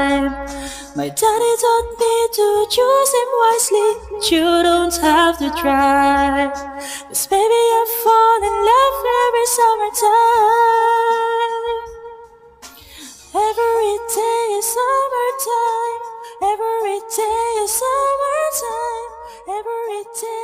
time. My daddy taught me to choose him wisely, but you don't have to try. 'Cause baby, I fall in love every summertime. Every day is summertime. Every day is summertime. Every day